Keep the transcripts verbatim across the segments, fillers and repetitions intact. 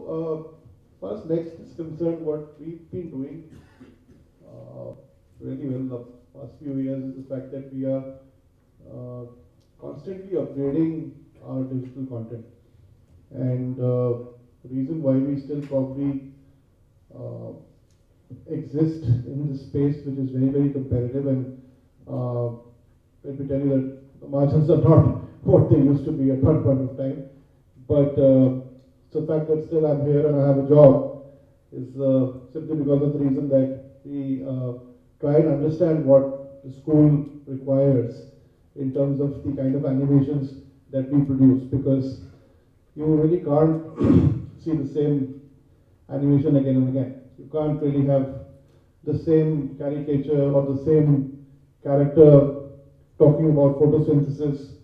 uh, first next is concerned, what we've been doing uh, really well the past few years is the fact that we are uh, constantly upgrading our digital content. And uh, the reason why we still probably uh, exist in this space, which is very, very competitive, and uh, let me tell you that the margins are not what they used to be at one point of time. But uh, the fact that still I'm here and I have a job is uh, simply because of the reason that we uh, try and understand what the school requires in terms of the kind of animations that we produce, because you really can't see the same animation again and again. You can't really have the same caricature or the same character talking about photosynthesis.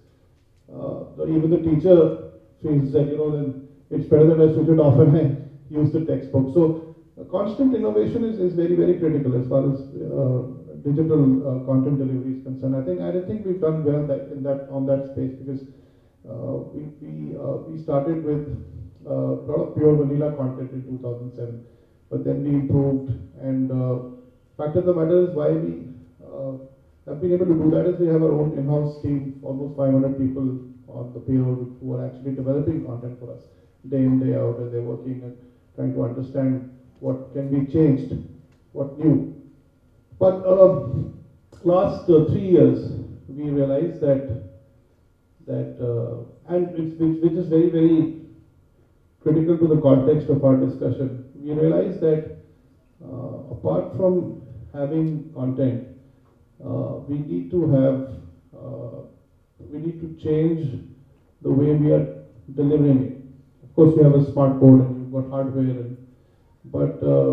Uh, even the teacher feels that, you know, then it's better that I switch it off and I use the textbook. So uh, constant innovation is, is very, very critical as far as uh, digital uh, content delivery is concerned. I think I don't think we've done well that, in that on that space, because uh, we we, uh, we started with uh, a lot of pure vanilla content in two thousand seven, but then we improved. And uh, fact of the matter is, why we uh, have been able to do that is we have our own in-house team, almost five hundred people on the payroll who are actually developing content for us day in, day out, and they're working and trying to understand what can be changed, what new. But uh, last uh, three years, we realized that that uh, and it's, which, which is very, very critical to the context of our discussion. We realized that uh, apart from having content, uh, we need to have uh, we need to change the way we are delivering it. Of course, we have a smart board and you've got hardware, and, but uh,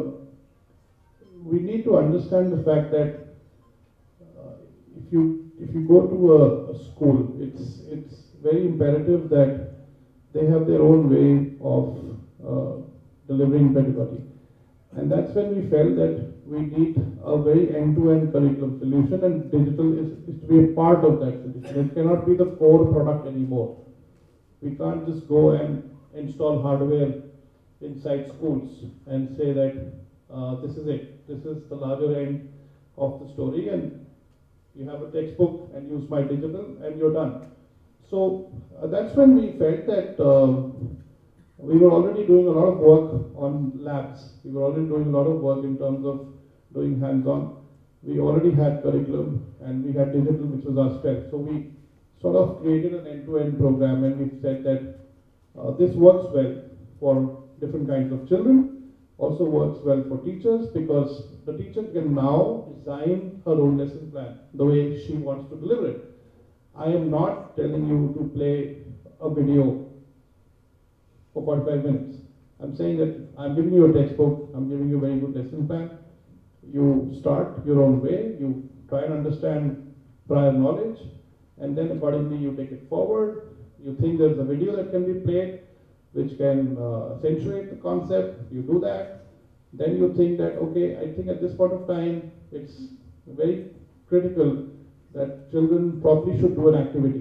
we need to understand the fact that uh, if you if you go to a, a school, it's it's very imperative that they have their own way of uh, delivering pedagogy, and that's when we felt that we need a very end-to-end curriculum solution, and digital is, is to be a part of that solution. It cannot be the core product anymore. We can't just go and install hardware inside schools and say that uh, this is it, this is the larger end of the story, and you have a textbook and use my digital and you're done. So uh, that's when we felt that uh, we were already doing a lot of work on labs. We were already doing a lot of work in terms of doing hands-on. We already had curriculum and we had digital, which was our strength. So we sort of created an end-to-end program, and we said that uh, this works well for different kinds of children, also works well for teachers, because the teacher can now design her own lesson plan the way she wants to deliver it. I am not telling you to play a video for forty-five minutes. I'm saying that I'm giving you a textbook, I'm giving you a very good lesson plan. You start your own way, you try and understand prior knowledge, and then accordingly you take it forward. You think there's a video that can be played which can uh, accentuate the concept, you do that. Then you think that, okay, I think at this point of time it's very critical that children probably should do an activity.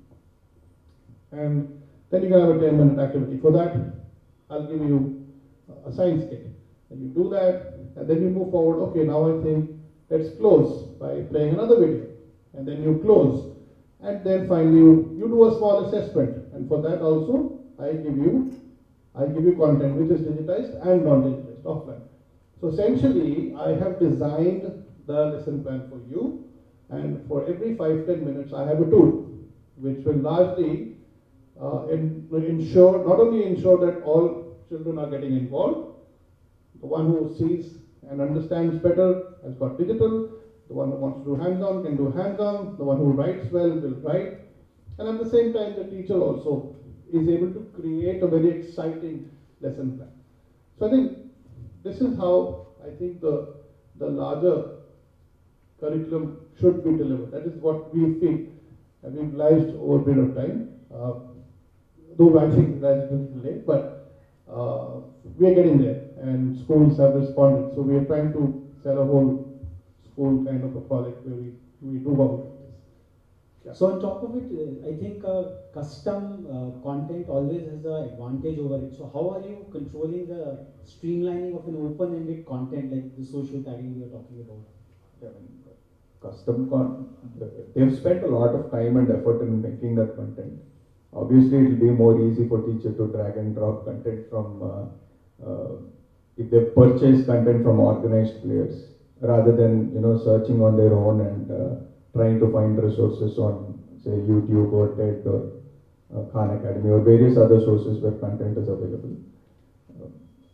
And then you can have a ten minute activity. For that, I'll give you a science kit. And you do that, and then you move forward. Okay, now I think let's close by playing another video. And then you close. And then finally you, you do a small assessment. And for that also, I give you I give you content which is digitized and non-digitized, offline. So essentially, I have designed the lesson plan for you, and for every five to ten minutes, I have a tool which will largely uh, in, ensure, not only ensure that all children are getting involved. The one who sees and understands better has got digital. The one who wants to do hands-on can do hands-on. The one who writes well will write. And at the same time, the teacher also is able to create a very exciting lesson plan. So I think this is how I think the, the larger curriculum should be delivered. That is what we feel, and we've realized over a period of time. Uh, though I think that's a little late, but uh, we are getting there, and schools have responded. So we are trying to sell a whole school kind of a project where we, we do all of this. Yeah. So on top of it, uh, I think uh, custom uh, content always has an advantage over it. So how are you controlling the streamlining of an open-ended content like the social tagging we are talking about? Yeah, I mean, custom con, they've spent a lot of time and effort in making that content. Obviously, it will be more easy for teacher to drag and drop content from, uh, uh, if they purchase content from organized players, rather than, you know, searching on their own and uh, trying to find resources on, say, YouTube or TED or uh, Khan Academy or various other sources where content is available. Uh,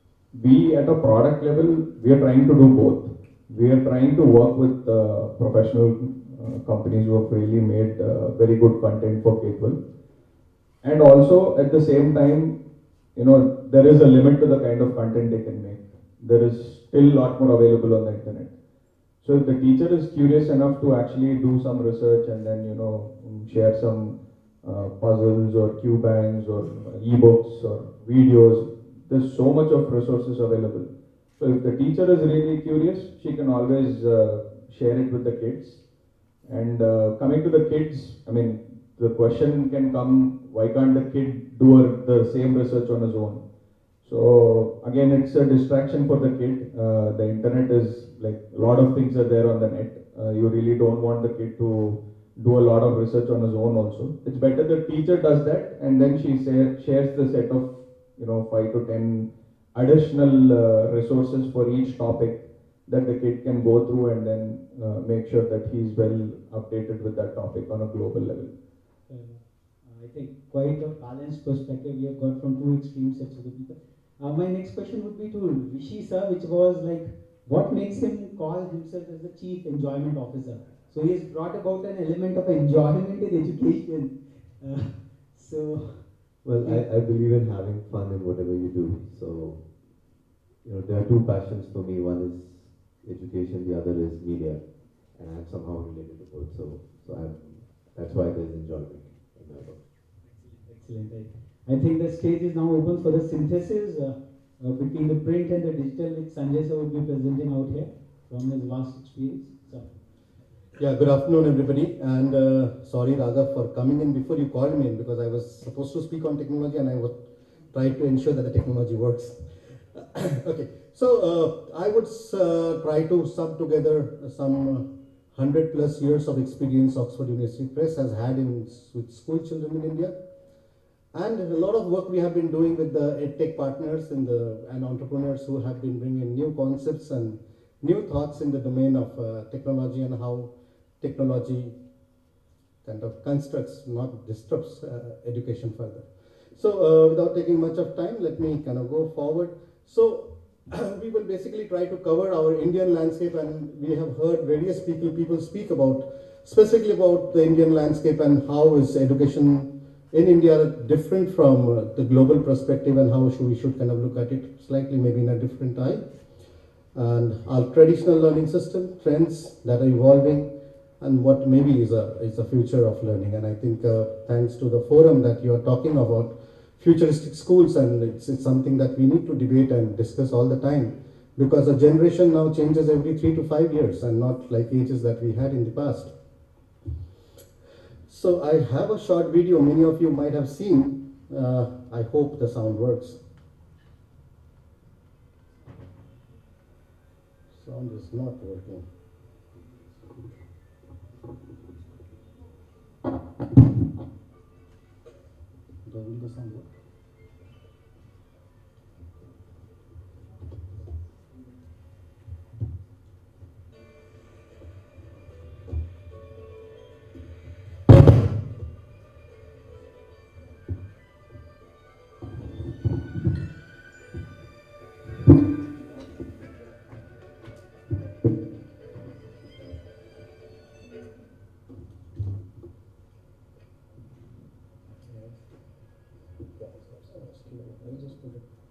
we at a product level, we are trying to do both. We are trying to work with uh, professional uh, companies who have really made uh, very good content for K twelve. And also at the same time, you know, there is a limit to the kind of content they can make. There is still a lot more available on the internet. So if the teacher is curious enough to actually do some research and then, you know, share some uh, puzzles or Q banks or ebooks or videos, there's so much of resources available. So if the teacher is really curious, she can always uh, share it with the kids. And uh, coming to the kids, I mean, the question can come, why can't the kid do a, the same research on his own? So again, it's a distraction for the kid. Uh, the internet is like a lot of things are there on the net. Uh, you really don't want the kid to do a lot of research on his own also. It's better the teacher does that and then she say, shares the set of, you know, five to ten additional uh, resources for each topic that the kid can go through and then uh, make sure that he's well updated with that topic on a global level. Uh, I think quite a balanced perspective we have got from two extreme sets of the people. Uh, my next question would be to Rishi sir, which was like, what makes him call himself as the chief enjoyment officer? So he has brought about an element of enjoyment in education. Uh, so, well, I, I believe in having fun in whatever you do. So, you know, there are two passions for me. One is education, the other is media, and I'm somehow related to both. So, so I'm, that's why there's enjoyment in my work. Excellent. I, I think the stage is now open for the synthesis uh, uh, between the print and the digital, which Sanjay sir will be presenting out here from his vast experience. So. Yeah, good afternoon, everybody. And uh, sorry, Raghav, for coming in before you called me in, because I was supposed to speak on technology and I was trying to ensure that the technology works. Okay, so uh, I would uh, try to sum together some hundred plus years of experience Oxford University Press has had in with school children in India, and a lot of work we have been doing with the EdTech partners and the and entrepreneurs who have been bringing new concepts and new thoughts in the domain of uh, technology and how technology kind of constructs, not disrupts uh, education further. So uh, without taking much of time, let me kind of go forward. So we will basically try to cover our Indian landscape, and we have heard various people, people speak about, specifically about the Indian landscape and how is education in India different from uh, the global perspective, and how should we should kind of look at it slightly maybe in a different eye. And our traditional learning system, trends that are evolving, and what maybe is a, is a future of learning. And I think uh, thanks to the forum that you are talking about, futuristic schools, and it's, it's something that we need to debate and discuss all the time, because the generation now changes every three to five years and not like ages that we had in the past. So I have a short video many of you might have seen. Uh, I hope the sound works. Sound is not working. Will the sound work? I'll just put it.